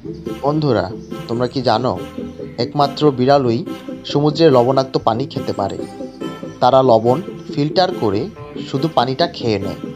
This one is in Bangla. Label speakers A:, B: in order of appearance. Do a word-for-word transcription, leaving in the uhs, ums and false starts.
A: বন্ধুরা, তোমরা কি জানো একমাত্র বিড়ালই সমুদ্রের লবণাক্ত পানি খেতে পারে। তারা লবণ ফিল্টার করে শুধু পানিটা খেয়ে নেয়।